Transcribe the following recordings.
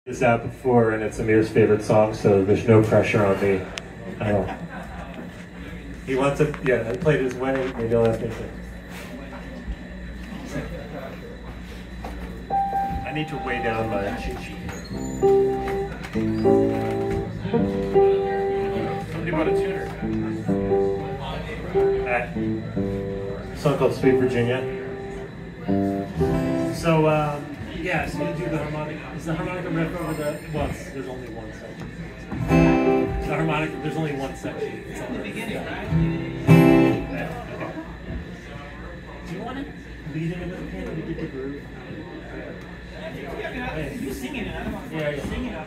This out before, and it's Amir's favorite song, so there's no pressure on me at all. He wants to, yeah, I played his wedding, maybe I'll ask me to. I need to weigh down my cheat sheet. Somebody bought a tuner. A song called Sweet Virginia. So, yeah, so you do the harmonica. Is the harmonica riff over the, well, there's only one section. The harmonica, there's only one section. It's on the beginning, right? Yeah, okay. Do you want it leading into the piano to get the groove? Yeah, you're singing it. I don't want to sing it up.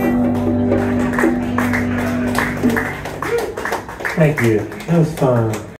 Thank you. That was fun.